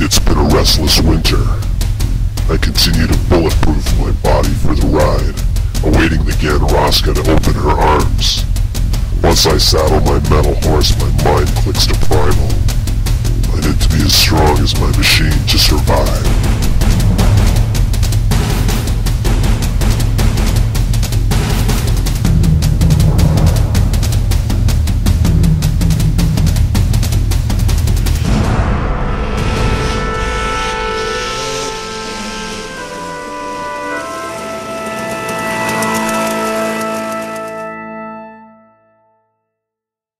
It's been a restless winter. I continue to bulletproof my body for the ride, awaiting the Ganaraska to open her arms. Once I saddle my metal horse, my mind clicks to primal. I need to be as strong as my machine to survive.